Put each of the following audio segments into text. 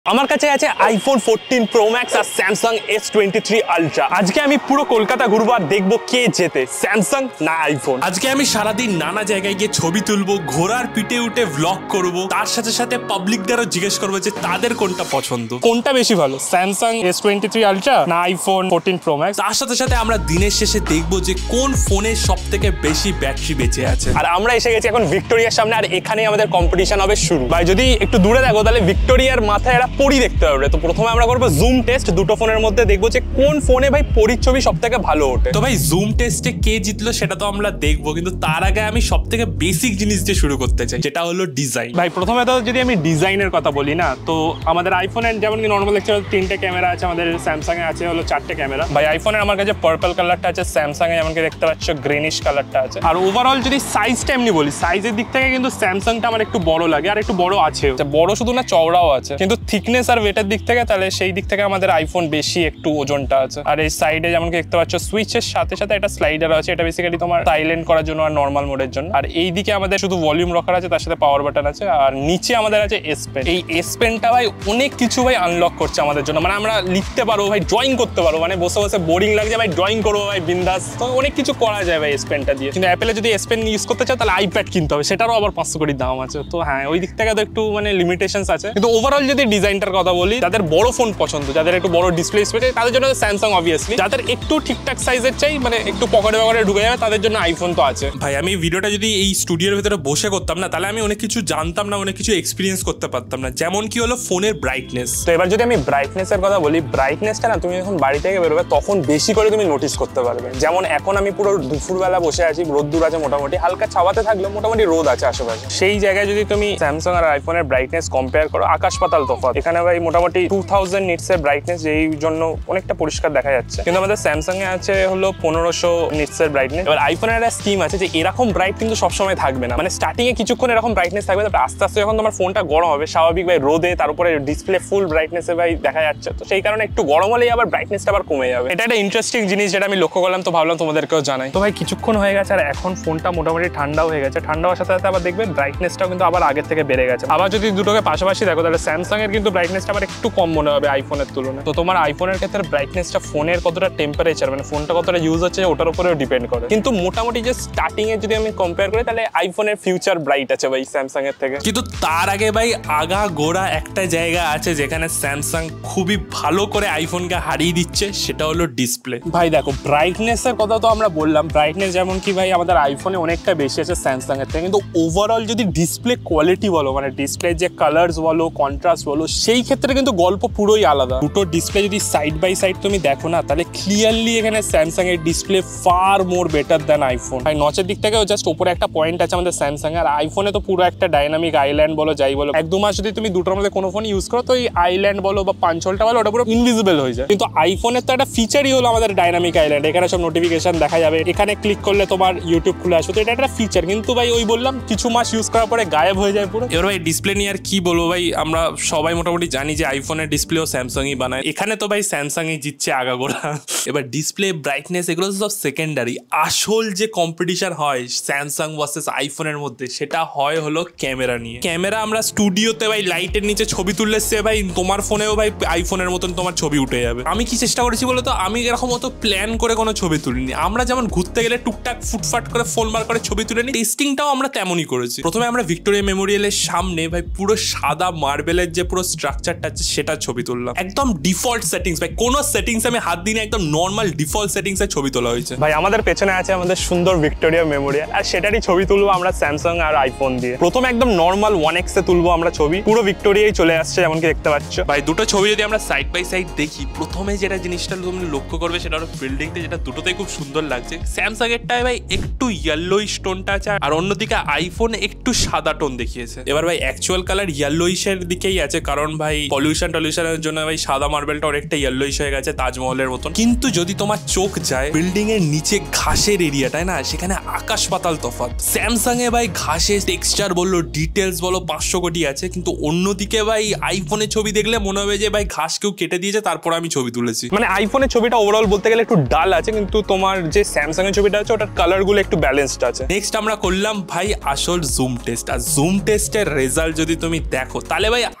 আমার কাছে আছে iPhone 14 Pro Max আর Samsung S23 Ultra। আজকে আমি পুরো কলকাতা ঘুরবো আর দেখবো কে জেতে, স্যামসাং না আইফোন। আজকে আমি সারাদিন নানা জায়গায় গিয়ে ছবি তুলবো, ঘোড়ার পিঠে উঠে ভ্লগ করব, তার সাথে সাথে পাবলিকদেরও জিজ্ঞেস করবো যে তাদের কোনটা পছন্দ, কোনটা বেশি ভালো, স্যামসাং S23 Ultra না iPhone 14 Pro Max। তার সাথে সাথে আমরা দিনের শেষে দেখবো যে কোন ফোনের সব থেকে বেশি ব্যাটারি বেঁচে আছে। আর আমরা এসে গেছি এখন ভিক্টোরিয়ার সামনে, আর এখানেই আমাদের কম্পিটিশন হবে শুরু। ভাই যদি একটু দূরে দেখো তাহলে ভিক্টোরিয়ার মাথায় একটা পরি দেখতে পারবে। তো প্রথমে আমরা করবো জুম টেস্ট, দুটো ফোনের মধ্যে দেখবো যে কোন ফোনে ভাই পরির ছবি সব থেকে ভালো ওঠে। তো ভাই জুম টেস্টে কে জিতলো সেটা তো আমরা দেখবো, কিন্তু তার আগে আমি সব থেকে বেসিক জিনিস দিয়ে শুরু করতে চাই, যেটা হলো ডিজাইন। ভাই প্রথমে তো যদি আমি ডিজাইনের কথা বলি না, তো আমাদের আইফোনের যেমন কি নর্মাল দেখতে তিনটে ক্যামেরা আছে, আমাদের স্যামসাং এ আছে হলো চারটে ক্যামেরা। ভাই আইফোনের আমার কাছে পার্পল কালারটা আছে, স্যামসাং এ যেমন কি দেখতে পাচ্ছ গ্রিনিশ কালারটা আছে। আর ওভারঅল যদি সাইজটা এমনি বলি, সাইজের দিক থেকে কিন্তু স্যামসাংটা আমার একটু বড় লাগে, আর একটু বড় আছে, বড় শুধু না চওড়াও আছে। কিন্তু থিকনেস আর ওয়েটের দিক থেকে তাহলে সেই দিক থেকে আমাদের আইফোন বেশি একটু ওজনটা আছে। আর এই সাইডে যেমন কি দেখতে পাচ্ছ সুইচের সাথে সাথে একটা স্লাইডার আছে, এটা বেসিক্যালি তোমার সাইলেন্ট করার জন্য আর নর্মাল মোডের জন্য। আর এই দিকে আমাদের শুধু ভলিউম রকার আছে, তার সাথে পাওয়ার বাটন আছে। আর নিচে আমাদের আছে এস পেন। এই এস পেনটা ভাই অনেক কিছু ভাই আনলক করছে আমাদের জন্য, মানে আমরা লিখতে পারবো ভাই, ড্রয়িং করতে পারবো, মানে বসে বসে বোরিং লাগছে ভাই ড্রয়িং করবো ভাই বিন্দাস, তো অনেক কিছু করা যায় ভাই এস পেনটা দিয়ে। কিন্তু অ্যাপেলে যদি এস পেন ইউজ করতে চাও তাহলে আইপ্যাড কিনতে হবে, সেটারও আবার 500 কোটি দাম আছে। তো হ্যাঁ ওই দিক থেকে তো একটু মানে লিমিটেশনস আছে। কিন্তু ওভারঅল যদি ডিজাইনটার কথা বলি, যাদের বড় ফোন পছন্দ, যাদের একটু বড় ডিসপ্লে স্পেস, তাদের জন্য স্যামসাং অবভিয়াসলি। যাদের একটু ঠিকঠাক সাইজের চাই, মানে একটু পকেটে পকেটে ঢুকে যাবে, তাদের জন্য আইফোন তো আছে। ভাই আমি ভিডিওটা যদি এই স্টুডিওর ভিতরে বসে করতাম না, তাহলে আমি অনেক কিছু জানতাম না, অনেক কিছু এক্সপিরিয়েন্স করতে পারতাম না। যেমন কি হলো ফোনের ব্রাইটনেস। তো এবার যদি আমি ব্রাইটনেসের কথা বলি, ব্রাইটনেসটা না তুমি যখন বাড়ি থেকে বেরোবে তখন বেশি করে তুমি নোটিস করতে পারবে। যেমন এখন আমি পুরো দুপুরবেলা বসে আছি, রোদ্দুর আছে মোটামুটি, হালকা ছাওয়াতে থাকলেও মোটামুটি রোদ আছে আশেপাশে। সেই জায়গায় যদি তুমি স্যামসাং আর আইফোনের ব্রাইটনেস কম্পেয়ার করো, আকাশ পাতাল তফাৎ। এখানে ভাই মোটামুটি 2000 নিটসের ব্রাইটনেস, যেই জন্য অনেকটা পরিষ্কার দেখা যাচ্ছে। কিন্তু আমাদের স্যামসাং এ আছে হলো 1500 নিটসের ব্রাইটনেস। এবার আইফোনের একটা স্কিম আছে যে এরকম ব্রাইট কিন্তু সবসময় থাকবে না, মানে স্টার্টিং এ কিছুক্ষণ এরকম ব্রাইটনেস থাকবে, তারপর আস্তে আস্তে যখন তোমার ফোনটা গরম হবে, স্বাভাবিক ভাই রোদে তার উপরে ডিসপ্লে ফুল ব্রাইটনেসে ভাই দেখা যাচ্ছে, তো সেই কারণে একটু গরম হলেই আবার ব্রাইটনেসটা আবার কমে যাবে। এটা একটা ইন্টারেস্টিং জিনিস যেটা আমি লক্ষ্য করলাম, তো ভাবলাম তোমাদেরকেও জানাই। তো ভাই কিছুক্ষণ হয়ে গেছে আর এখন ফোনটা মোটামুটি ঠান্ডাও হয়ে গেছে। ঠান্ডা হওয়ার সাথে সাথে আবার দেখবে ব্রাইটনেসটাও কিন্তু আবার আগের থেকে বেড়ে গেছে। আবার যদি দুটোকে পাশাপাশি দেখো তাহলে স্যামসাং এর কিন্তু ব্রাইটনেসটা আবার একটু কম মনে হবে আইফোনের তুলনায়। তো তোমার আইফোনের ক্ষেত্রে ব্রাইটনেসটা ফোনের কতটা টেম্পারেচার, মানে ফোনটা কতটা ইউজ হচ্ছে ওটার উপরেও ডিপেন্ড করে। কিন্তু মোটামুটি যে স্টার্টিং এ যদি আমি কম্পেয়ার করি তাহলে আইফোনের ফিউচার ব্রাইট আছে ভাই স্যামসাং এর থেকে। কিন্তু তার আগে ভাই আগা গোড়া একটা জায়গা আছে যেখানে স্যামসাং খুবই ভালো করে আইফোনকে হারিয়ে দিচ্ছে, সেটা হলো ডিসপ্লে। ভাই দেখো ব্রাইটনেস এর কথা তো আমরা বললাম, ব্রাইটনেস যেমন কি ভাই আমাদের আইফোনে অনেকটা বেশি আছে স্যামসাং এর থেকে, কিন্তু ওভারঅল যদি ডিসপ্লে কোয়ালিটি বলো, মানে ডিসপ্লে যে কালার্স বলো, কন্ট্রাস্ট বলো, সেই ক্ষেত্রে কিন্তু গল্প পুরোই আলাদা। দুটো ডিসপ্লে যদি সাইড বাই সাইড তুমি দেখো না, তাহলে ক্লিয়ারলি এখানে স্যামসাং এর display far more better than iPhone. ভাই নচের দিক থেকেও জাস্ট উপরে একটা পয়েন্ট আছে আমাদের স্যামসাং এর, আইফোনে তো পুরো একটা ডাইনামিক আইল্যান্ড বলো যাই বলো, এক দু মাস যদি তুমি দুটোর মধ্যে কোনো ফোন ইউজ করো তো এই আইল্যান্ড বলো বা পাঞ্চলটা বলো ওটা পুরো ইনভিজিবল হয়ে যায়। কিন্তু আইফোনের তো একটা ফিচারই হলো আমাদের ডাইনামিক আইল্যান্ড, এখানে সব নোটিফিকেশন দেখা যাবে, এখানে ক্লিক করলে তোমার ইউটিউব খুলে আসবে, তো এটা একটা ফিচার। কিন্তু ভাই ওই বললাম কিছু মাস ইউজ করার পরে গায়েব হয়ে যায় পুরো। এবার ভাই ডিসপ্লে নিয়ে আর কি বলবো ভাই, আমরা সবাই মোটামুটি জানি যে আইফোনের ডিসপ্লেও স্যামসাংই বানায়, এখানে তো ভাই স্যামসাংই জিতছে আগাগোড়া। এবার ডিসপ্লে ব্রাইটনেস এগুলো সব সেকেন্ডারি, আসল যে কম্পিটিশন হয় স্যামসাং ভার্সেস আইফোনের মধ্যে সেটা হয় হলো ক্যামেরা নিয়ে। ক্যামেরা আমরা স্টুডিওতে ভাই লাইটের নিচে ছবি তুললে সে ভাই তোমার ফোনেও ভাই আইফোনের মতন তোমার ছবি উঠে যাবে। আমি কি চেষ্টা করেছি বলো তো, আমি এরকম মতো প্ল্যান করে কোনো ছবি তুলিনি, আমরা যেমন ঘুরতে গেলে টুকটাক ফুটফাট করে ফোন বার করে ছবি তুলে নিই, টেস্টিংটাও আমরা তেমনই করেছি। প্রথমে আমরা ভিক্টোরিয়া মেমোরিয়ালের সামনে ভাই পুরো সাদা মার্বেলের যে পুরো স্ট্রাকচারটা আছে সেটা ছবি তুললাম, একদম ডিফল্ট সেটিংস ভাই, কোনো সেটিংস আমি হাত দিই না, একদম নর্মাল ডিফল্ট সেটিংস এ ছবি তোলা হয়েছে। ভাই আমাদের পেছনে আছে আমাদের সুন্দর ভিক্টোরিয়া মেমোরিয়াল, আর সেটারই ছবি তুলবো আমরা স্যামসাং আর আইফোন দিয়ে। প্রথমে একদম নর্মাল 1x এ তুলবো আমরা ছবি, পুরো ভিক্টোরিয়াই চলে আসছে যেমন কি দেখতে পাচ্ছ। ভাই দুটো ছবি যদি আমরা সাইড বাই সাইড দেখি, প্রথমে যেটা জিনিসটা তুমি লক্ষ্য করবে সেটা হলো বিল্ডিংটা, যেটা দুটোতেই খুব সুন্দর লাগছে। স্যামসাং এরটায় ভাই একটু ইয়েলোইশ টোনটা আছে, আর অন্যদিকে আইফোন একটু সাদা টোন দেখিয়েছে। এবার ভাই অ্যাকচুয়াল কালার ইয়েলোইশের দিকেই আছে, কারণ ভাই পলিউশনের জন্য ভাই সাদা মার্বেলটা অনেকটা ইয়েলোইশ হয়ে গেছে তাজমহলের মতন। কিন্তু যদি তোমার চোখ যায় বিল্ডিং এর নিচে ঘাসের এরিয়াটায় না, সেখানে আকাশ পাতাল তফাৎ। স্যামসাং এ ভাই ঘাসের টেক্সচার বললো, ডিটেলস বলো 500 কোটি আছে, কিন্তু অন্যদিকে ভাই আইফোনের ছবি দেখলে মনে হবে যে ভাই ঘাস কেউ কেটে দিয়েছে তারপর আমি ছবি তুলেছি। মানে আইফোনের ছবিটা ওভারঅল বলতে গেলে একটু ডাল আছে, কিন্তু তোমার যে স্যামসাং এর ছবিটা আছে ওটার কালার গুলো একটু ব্যালেন্সড আছে। নেক্সট আমরা করলাম ভাই আসল জুম টেস্ট, আর জুম টেস্টের রেজাল্ট যদি তুমি দেখো তাহলে ভাই আকাশ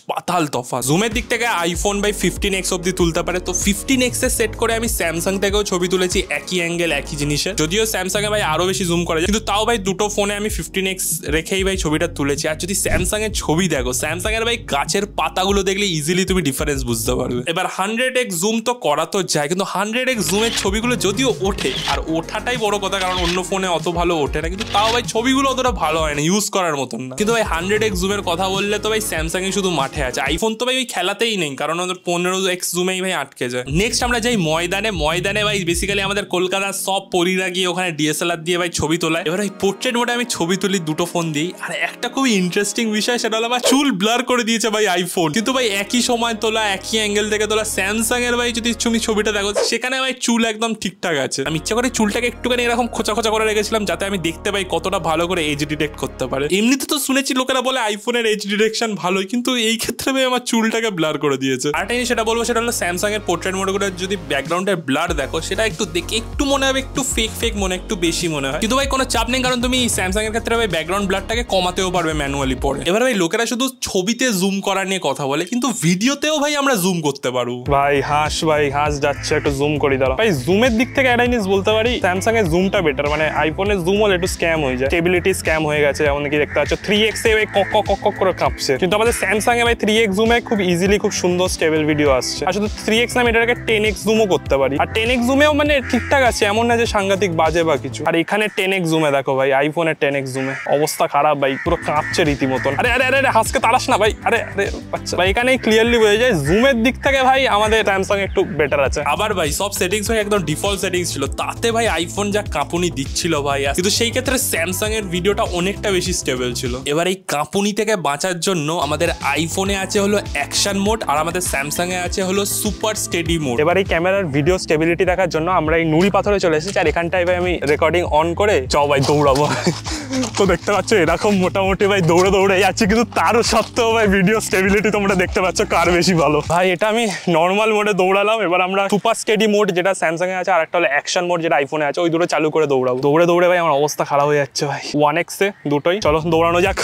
পাতাল তফাৎ। জুমের দিক থেকে আইফোন ভাই 15x অব্দি তুলতে পারে, তো 15x এ সেট করে আমি স্যামসাং থেকেও ছবি তুলেছি একই অ্যাঙ্গেল একই জিনিসের। যদিও স্যামসাং এ ভাই আরো বেশি জুম করা যায়, কিন্তু তাও ভাই দুটো ফোনে আমি 15x রেখেই ভাই ছবিটা তুলেছি। আর যদি স্যামসাং এর ছবি দেখো, স্যামসাং এর ভাই গাছের পাতাগুলো দেখলে ইজিলি তুমি ডিফারেন্স বুঝতে পারবে। এবার 100x জুম তো করা তো যায়, কিন্তু 100x জুমের ছবিগুলো যদিও ওঠে, আর ওঠাটাই বড় কথা, কারণ অন্য ফোনে অত ভালো ওঠে না, কিন্তু তাও ভাই ছবিগুলো অতটা ভালো হয় না, ইউজ করার মতন না। কিন্তু ভাই 100x জুমের কথা বললে তো ভাই স্যামসাং এ শুধু মাঠে আছে, আইফোন তো ভাই ওই খেলাতেই নেই, কারণ ওদের 15x জুমেই ভাই আটকে যায়। নেক্সট আমরা যাই ময়দানে ভাই বেসিক্যালি আমাদের কলকাতার সব পরীরা গিয়ে ওখানে ডিএসএলআর দিয়ে ভাই ছবি তোলায়। এবার ওই পোর্ট্রেট মোডে আমি ছবি তুলি দুটো ফোন দিয়েই। আর একটা খুবই ইন্টারেস্টিং বিষয়, সেটা হলো ভাই চুল ব্লার করে দিয়েছে ভাই আইফোন, কিন্তু ভাই একই সময় তোলা, একই অ্যাঙ্গেল থেকে তোলা। স্যামসাং এর ভাই যদি তুমি ছবিটা দেখো, সেখানে ভাই চুল একদম ঠিকঠাক আছে। আমি ইচ্ছা করে চুলটাকে একটুখানি এরকম খোঁচা খোঁচা করে রেখেছিলাম, যাতে আমি দেখতে পাই কতটা ভালো করে এজ ডিটেক্ট করতে পারে। এমনিতে তো শুনেছি লোকেরা বলে আইফোনের এজ ডিটেকশন ভালোই, কিন্তু এই ক্ষেত্রে ভাই আমার চুলটাকে ব্লার করে দিয়েছে। আর একটা সেটা বলবো, সেটা হলো স্যামসাং এর পোর্ট্রেট মোড করে যদি ব্যাকগ্রাউন্ডের ব্লার দেখো, সেটা একটু দেখে একটু মনে হবে একটু ফেক মনে একটু বেশি মনে হয়, কিন্তু ভাই কোনো চাপ নেই, কারণ তুমি স্যামসাং এর ক্ষেত্রে ভাই ব্যাকগ্রাউন্ড ব্লারটাকে কমাতেও পারবে ম্যানুয়ালি পরে। এবার ভাই লোকেরা শুধু ছবিতে জুম করা নিয়ে কথা বলে, কিন্তু ভিডিওতেও ভাই আমরা জুম করতে পারবো। ভাই হাঁস যাচ্ছে, একটু জুম করি দাঁড়া। ভাই জুমের দিক থেকে একটা জিনিস বলতে পারি, স্যামসাং এর জুমটা বেটার। মানে আইফোনের জুম হলে একটু স্ক্যাম হয়ে যায়, স্টেবিলিটি স্ক্যাম হয়ে গেছে, যেমন কি দেখতে পাচ্ছ 3x এ ভাই কক করে কাঁপছে, কিন্তু আমাদের স্যামসাং এ ভাই 3x জুমে খুব ইজিলি খুব সুন্দর স্টেবল ভিডিও আসছে। আর শুধু 3x না, আমি এটাকে 10x জুমও করতে পারি, আর 10x জুমেও মানে ঠিকঠাক আছে, এমন না যে সাংঘাতিক বাজে বা কিছু। আর এখানে 10x জুমে দেখো ভাই, আইফোনের 10x জুমে অবস্থা খারাপ ভাই, পুরো কাঁপছে রীতিমতন। আরে হাসকে তাড়াস না ভাই, আরে আচ্ছা ভাই, এখানে ক্লিয়ারলি বোঝা যায় জুমের দিক থেকে ভাই আমাদের স্যামসাং একটু বেটার আছে। আবার ভাই সব সেটিংস ভাই একদম ডিফল্ট সেটিংস ছিল, তাতে ভাই আইফোন যা কাঁপুনি দিচ্ছিল ভাই, কিন্তু সেই ক্ষেত্রে স্যামসাং এর ভিডিওটা অনেকটা বেশি স্টেবল ছিল। এবার এই কাঁপুনি থেকে বাঁচার জন্য আমাদের আইফোনে আছে হলো অ্যাকশন মোড, আর আমাদের স্যামসাং এ আছে হলো সুপার স্টেডি মোড। এবার এই ক্যামেরার ভিডিও স্টেবিলিটি দেখার জন্য আমরা এই নুড়ি পাথরে চলে এসেছি, আর এখানটায় ভাই আমি রেকর্ডিং অন করে ভাই দৌড়াবো। তো দেখতে পাচ্ছ এরকম মোটামুটি ভাই দৌড়ে যাচ্ছি, কিন্তু তারও সত্ত্বেও ভাই ভিডিও স্টেবিলিটি তোমরা দেখতে পাচ্ছ কার বেশি ভালো। ভাই এটা আমি নর্মাল মোডে দৌড়ালাম, এবার আমরা সুপার স্টেডি মোড যেটা স্যামসাং এ আছে, আর একটা হলো অ্যাকশন মোড যেটা আইফোনে আছে, ওই দুটো চালু করে দৌড়াবো। দৌড়ে ভাই আমার অবস্থা খারাপ হয়ে যাচ্ছে ভাই। 1x এ দুটোই, চলো দৌড়ানো যাক।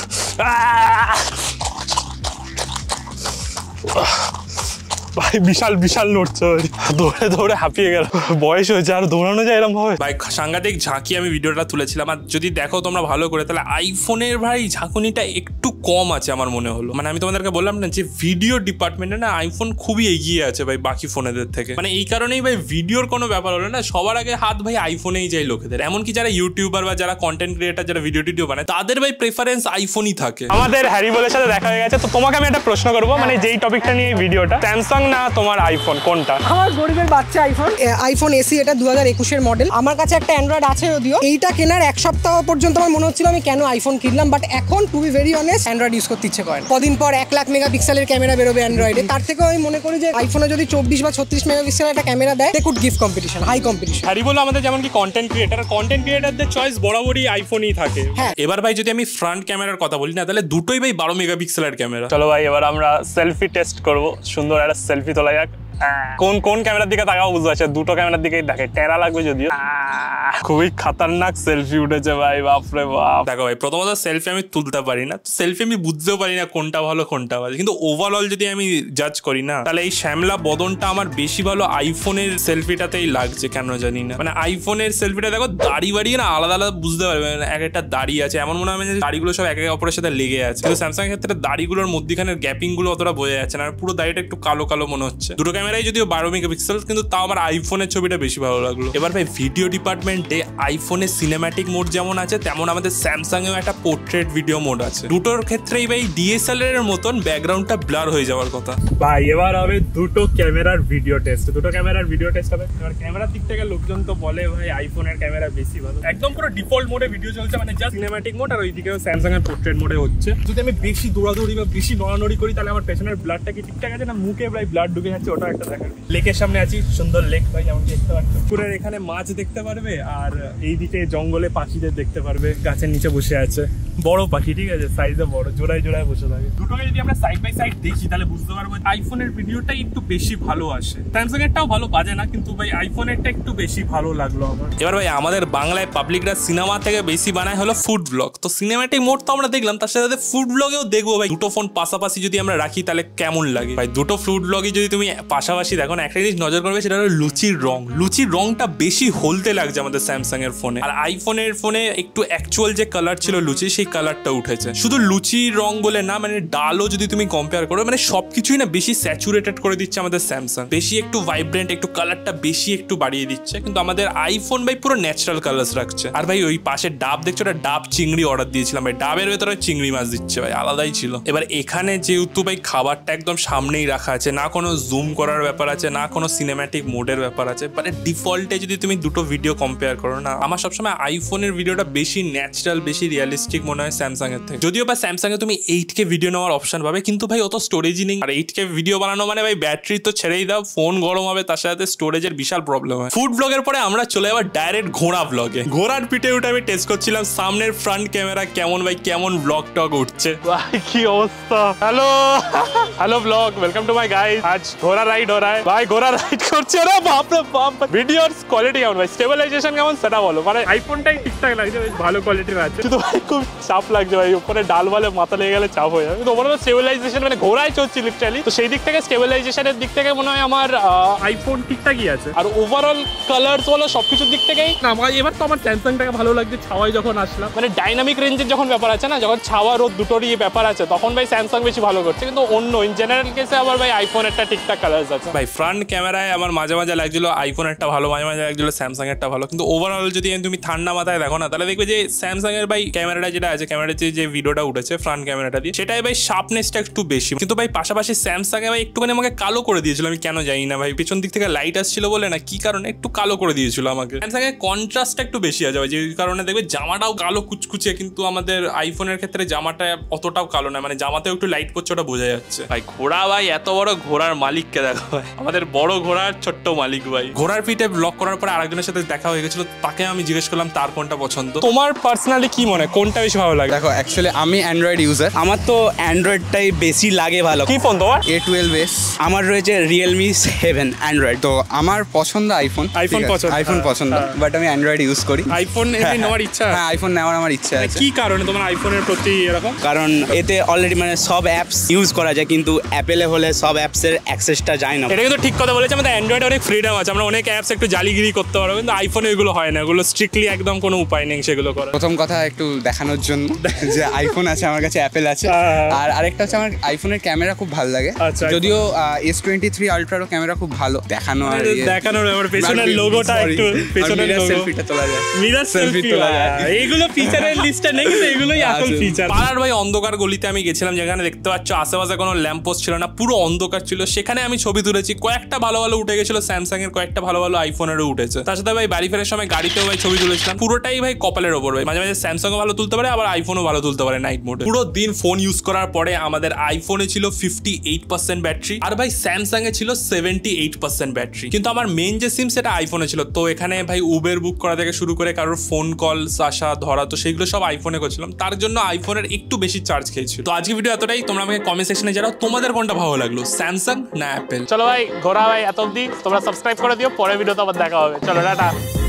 ভাই বিশাল নড়ছে, দৌড়ে হাঁপিয়ে গেল, বয়স হয়েছে আর দৌড়ানো যায় এরকম ভাবে। ভাই সাংঘাতিক ঝাঁকি আমি ভিডিওটা তুলেছিলাম, আর যদি দেখো তোমরা ভালো করে, তাহলে আইফোনের ভাই ঝাঁকুনিটা একটু কম আছে আমার মনে হলো। মানে আমি তোমাদেরকে বললাম না যে ভিডিও ডিপার্টমেন্টে না আইফোন খুবই এগিয়ে আছে ভাই বাকি ফোনেদের থেকে। মানে এই কারণেই ভাই ভিডিওর কোনো ব্যাপার হলো না, সবার আগে হাত ভাই আইফোনেই যায় লোকেদের। এমনকি যারা ইউটিউবার বা যারা কন্টেন্ট ক্রিয়েটার, যারা ভিডিও বানায়, তাদের ভাই প্রেফারেন্স আইফোনই থাকে। আমাদের হ্যারি বলের সাথে দেখা হয়ে গেছে, তো তোমাকে আমি একটা প্রশ্ন করবো, মানে যেই টপিকটা নিয়ে ভিডিওটা, স্যামসাং না তোমার আইফোন, কোনটা? আমার গরিবের বাচ্চা আইফোন এসি, এটা 2021 এর মডেল। আমার কাছে একটা অ্যান্ড্রয়েড আছে, যদিও এইটা কেনার এক সপ্তাহ পর্যন্ত আমার মনে হচ্ছিল আমি কেন আইফোন কিনলাম, বাট এখন to be very honest Android use করতে ইচ্ছে করে। কদিন পর 1 লাখ মেগাপিক্সেলের ক্যামেরা বেরোবে অ্যান্ড্রয়েডে, তার থেকেও আমি মনে করি যে আইফোনে যদি 24 বা 36 মেগাপিক্সেলের একটা ক্যামেরা দেয়, they could give competition, high competition. Harry বলো আমাদের যেমন কি কন্টেন্ট ক্রিয়েটারদের চয়েস বরাবরই আইফোনই থাকে। হ্যাঁ, এবার ভাই যদি আমি ফ্রন্ট ক্যামেরার কথা বলি না, তাহলে দুটোই ভাই 12 মেগাপিক্সেলের ক্যামেরা। চলো ভাই এবার আমরা সেলফি টেস্ট করবো, সুন্দর একটা সেলফি তোলা যাক। কোন ক্যামেরার দিকে তাকাও বুঝতে পারছে, দুটো ক্যামেরার দিকেই দেখে, টেরা লাগবে যদিও। খুবই খতরনাক সেলফি উঠেছে ভাই, বাপরে বাপ। দেখো ভাই প্রথমত সেলফি আমি তুলতে পারি না, সেলফি আমি বুঝতেও পারি না কোনটা ভালো কোনটা ভালো, কিন্তু ওভারঅল যদি আমি জাজ করি না, তাহলে এই শ্যামলা বদনটা আমার বেশি ভালো আইফোনের সেলফিটাতেই লাগছে, কেন জানি না। মানে আইফোনের সেলফিটা দেখো দাড়ি বাড়িয়ে না আলাদা বুঝতে পারবে, এক একটা দাড়ি আছে, এমন মনে হয় যে দাড়িগুলো সব একে অপরের সাথে লেগে আছে। কিন্তু স্যামসাং এর ক্ষেত্রে দাড়িগুলোর মধ্যখানের গ্যাপিং গুলো অতটা বোঝা যাচ্ছে না, পুরো দাড়িটা একটু কালো মনে হচ্ছে। দুটো ক্যামেরাই যদিও 12 মেগাপিক্সেল, কিন্তু তাও আমার আইফোনের ছবিটা বেশি ভালো লাগলো। এবার ভাই ভিডিও ডিপার্টমেন্টে আইফোনের সিনেম্যাটিক মোড যেমন আছে, তেমন আমাদের স্যামসাং এও একটা পোর্ট্রেট ভিডিও মোড আছে। দুটোর ক্ষেত্রেই ভাই ডিএসএলআর এর মতন ব্যাকগ্রাউন্ডটা ব্লার হয়ে যাওয়ার কথা। ভাই এবার হবে দুটো ক্যামেরার ভিডিও টেস্ট হবে। এবার ক্যামেরার দিক থেকে লোকজন তো বলে ভাই আইফোনের ক্যামেরা বেশি ভালো, একদম পুরো ডিফল্ট মোডে ভিডিও চলছে, মানে জাস্ট সিনেম্যাটিক মোড, আর ওইদিকেও স্যামসাং এর পোর্ট্রেট মোডে হচ্ছে। যদি আমি বেশি দৌড়াদৌড়ি বা বেশি নড়ানড়ি করি, তাহলে আমার পেছনের ব্লাডটা কি ঠিকঠাক আছে না মুখে ভাই ব্লাড ঢুকে যাচ্ছে, ওটা একটা দেখা। লেকের সামনে আছি, সুন্দর লেক ভাই, যেমন দেখতে পাচ্ছ। পুকুরের এখানে মাছ দেখতে পারবে, আর এইদিকে জঙ্গলে পাখিদের দেখতে পারবে, গাছের নিচে বসে আছে বড় পাখি, ঠিক আছে, সাইজে বড়, জোড়ায় জোড়ায় বসে থাকে। দুটোকে যদি আমরা সাইড বাই সাইড দেখি তাহলে বুঝতে পারবো আইফোনের ভিডিওটাই একটু বেশি ভালো আসে। স্যামসাং এরটাও ভালো বাজে না, কিন্তু ভাই আইফোনেরটা একটু বেশি ভালো লাগলো আমার। এবার ভাই আমাদের বাংলায় পাবলিকরা সিনেমা থেকে বেশি বানায় হলো ফুড ব্লগ। তো সিনেমাটিক মোড তো আমরা দেখলাম, তার সাথে ফুড ব্লগেও দেখবো ভাই দুটো ফোন পাশাপাশি যদি আমরা রাখি তাহলে কেমন লাগে ভাই। দুটো ফুড ব্লগে যদি তুমি পাশাপাশি দেখো না, একটা জিনিস নজর করবে, সেটা হলো লুচির রং। লুচির রংটা বেশি হলতে লাগছে আমাদের স্যামসাং এর ফোনে, আর আইফোনের ফোনে একটু অ্যাকচুয়াল যে কালার ছিল লুচি, সেই কালারটা উঠেছে। শুধু লুচির রং বলে না, মানে ডালও যদি তুমি কম্পেয়ার করো, মানে সবকিছুই না বেশি স্যাচুরেটেড করে দিচ্ছে আমাদের স্যামসাং, বেশি একটু ভাইব্রেন্ট, একটু কালারটা বেশি একটু বাড়িয়ে দিচ্ছে। কিন্তু আমাদের আইফোন ভাই পুরো ন্যাচারাল কালার্স রাখছে। আর ভাই ওই পাশে ডাব দেখছো, ওটা ডাব চিংড়ি অর্ডার দিয়েছিলাম ভাই, ডাবের ভেতরে চিংড়ি মাছ দিচ্ছে ভাই, আলাদাই ছিল। এবার এখানে যেহেতু ভাই খাবারটা একদম সামনেই রাখা আছে, না কোনো জুম করার ব্যাপার আছে, না কোনো সিনেম্যাটিক মোডের ব্যাপার আছে, মানে ডিফল্টে যদি তুমি দুটো ভিডিও কম্পেয়ার করো না, আমার সবসময় আইফোনের ভিডিওটা বেশি ন্যাচারাল, বেশি রিয়েলিস্টিক মনে হয় স্যামসাং এর থেকে। যদিও বা স্যামসাং এ তুমি 8K ভিডিও নেওয়ার অপশন পাবে, কিন্তু ভাই অত স্টোরেজই নেই। আর 8K ভিডিও বানানো মানে ভাই ব্যাটারি তো ছেড়েই দাও, ফোন গরম হবে, তার সাথে স্টোরেজের বিশাল প্রবলেম হয়। ফুড ব্লগের পরে আমরা চলে যাবো ডাইরেক্ট ঘোড়া ব্লগে। ঘোড়ার পিঠে উঠে আমি টেস্ট করছিলাম সামনের ফ্রন্ট ক্যামেরা কেমন ভাই, কেমন ব্লগ টক উঠছে ভাই, কি অবস্থা। Hello hello blog, welcome to my guys. আজ ঘোড়া রাইড हो रहा है ভাই, ঘোড়া রাইড করছে রে, বাপ রে বাপ। ভিডিওর কোয়ালিটি কেমন ভাই, স্টেবিলাইজেশন কেমন সেটা বলো। মানে আইফোনটাই ঠিকঠাক লাগছে, বেশ ভালো কোয়ালিটির আছে, কিন্তু ভাই খুব চাপ লাগছে ভাই, উপরে ডাল বলে মাথা লেগে গেলে চাপ হয়ে যাবে। কিন্তু ওভারঅল স্টেবিলাইজেশন, মানে ঘোড়ায় চলছি লিটারালি, তো সেই দিক থেকে স্টেবিলাইজেশনের দিক থেকে মনে হয় আমার আইফোন ঠিকঠাকই আছে। আর ওভারঅল কালারস বলো, সবকিছুর দিক থেকেই না আমার এবার তো আমার স্যামসাংটাকে ভালো লাগছে। ছাওয়ায় যখন আসলাম, মানে ডাইনামিক রেঞ্জের যখন ব্যাপার আছে না, যখন ছাওয়া রোদ দুটোরই ব্যাপার আছে, তখন ভাই স্যামসাং বেশি ভালো করছে। কিন্তু অন্য ইন জেনারেল কেসে আবার ভাই আইফোনেরটা ঠিকঠাক কালারস আছে ভাই। ফ্রন্ট ক্যামেরায় আমার মাঝে মাঝে লাগছিল আইফোনেরটা ভালো, মাঝে মাঝে লাগছিল স্যামসাং এরটা ভালো, কিন্তু ওভারঅল যদি তুমি ঠান্ডা মাথায় দেখো না, তাহলে দেখবে যে স্যামসাং এর ভাই ক্যামেরাটা যেটা আছে, ক্যামেরাতে যে ভিডিওটা উঠেছে ফ্রন্ট ক্যামেরাটা দিয়ে, সেটাই ভাই শার্পনেসটা একটু বেশি। কিন্তু ভাই পাশাপাশি স্যামসাং এ ভাই একটুখানি আমাকে কালো করে দিয়েছিল, আমি কেন জানি না ভাই, পেছন দিক থেকে লাইট আসছিল বলে না কি কারণে একটু কালো করে দিয়েছিল আমাকে। স্যামসাং এর কন্ট্রাস্টটা একটু বেশি আছে ভাই, যে কারণে দেখবে জামাটাও কালো কুচকুচে, কিন্তু আমাদের আইফোনের ক্ষেত্রে জামাটা অতটাও কালো না, মানে জামাতেও একটু লাইট করছে, ওটা বোঝা যাচ্ছে ভাই। ঘোড়া ভাই, এত বড় ঘোড়ার মালিককে দেখো ভাই, আমাদের বড় ঘোড়ার ছোট্ট মালিক ভাই। ঘোড়ার পিঠে ব্লগ করার পরে আরেকজনের সাথে দেখা হয়ে গেছিল, তাকে আমি জিজ্ঞেস করলাম তার কোনটা পছন্দ। তোমার পার্সোনালি কি মনে হয় কোনটা বেশি ভালো লাগে? দেখো অ্যাকচুয়ালি আমি অ্যান্ড্রয়েড ইউজার, আমার তো অ্যান্ড্রয়েডটাই বেশি লাগে ভালো। কি ফোন তোমার? A12s, আমার রয়েছে রিয়েলমি 7 অ্যান্ড্রয়েড। তো আমার পছন্দ আইফোন। আইফোন পছন্দ, বাট আমি অ্যান্ড্রয়েড ইউজ করি। আইফোন নেওয়ার ইচ্ছা? হ্যাঁ, আইফোন নেওয়ার আমার ইচ্ছা আছে। কি কারণে তোমার আইফোনের প্রতি এরকম? কারণ এতে অলরেডি মানে সব অ্যাপস ইউজ করা যায়, কিন্তু অ্যাপেলে হলে সব অ্যাপসের অ্যাক্সেসটা যায় না। এটা কিন্তু ঠিক কথা বলেছে, আমাদের অ্যান্ড্রয়েডে অনেক ফ্রিডম আছে, আমরা অনেক অ্যাপস একটু জালিগিরি করতে পারবো, কিন্তু আইফোনে এগুলো হয় না, এগুলো স্ট্রিক্টলি একদম কোনো উপায় নেই সেগুলো করার। প্রথম কথা একটু দেখানোর জন্য যে আইফোন আছে আমার কাছে, অ্যাপেল আছে। আর আরেকটা হচ্ছে আমার আইফোনের ক্যামেরা খুব ভালো লাগে, যদিও S23 Ultra ক্যামেরা খুব ভালো দেখানো, আর দেখানোর ব্যাপার পেছনের লোগোটা একটু, পেছনের সেলফিটা তোলা যায়, মিরর সেলফি তোলা যায়, এইগুলো ফিচারের লিস্টে নেই, কিন্তু এগুলোই আসল ফিচার। পাড়ার ভাই অন্ধকার গলিতে আমি গেছিলাম, যেখানে দেখতে পাচ্ছ আশেপাশে কোনো ল্যাম্পপোস্ট ছিল না, পুরো অন্ধকার ছিল, সেখানে আমি ছবি তুলেছি। কয়েকটা ভালো ভালো উঠে গেছিল স্যামসাং এর, কয়েকটা ভালো ভালো আইফোনেরও উঠেছে। তার সাথে ভাই বাড়ি ফেরার সময় গাড়িতেও ভাই ছবি তুলেছিলাম, পুরোটাই ভাই কপালের ওপর ভাই। মাঝে মাঝে স্যামসাংও ভালো তুলতে পারে, আবার আইফোনও ভালো তুলতে পারে নাইট মোডে। পুরো দিন ফোন ইউজ করার পরে আমাদের আইফোনে ছিল 58% ব্যাটারি, আর ভাই স্যামসাং এ ছিল 78% ব্যাটারি। কিন্তু আমার মেইন যে সিম সেটা আইফোনে ছিল, তো এখানে ভাই উবের বুক করা থেকে শুরু করে কারোর ফোন কল আসা ধরা, তো সেইগুলো সব আইফোনে করছিলাম, তার জন্য আইফোনের একটু বেশি চার্জ খেয়েছিল। তো আজকে ভিডিও এতটাই, তোমরা আমাকে কমেন্ট সেকশনে জানাও তোমাদের কোনটা ভালো লাগলো, স্যামসাং না অ্যাপেল। চলো ভাই, ঘোরা ভাই এত অব্দি, তোমরা সাবস্ক্রাইব করে দিও, পরের ভিডিওতে আবার দেখা হবে। চলো টাটা।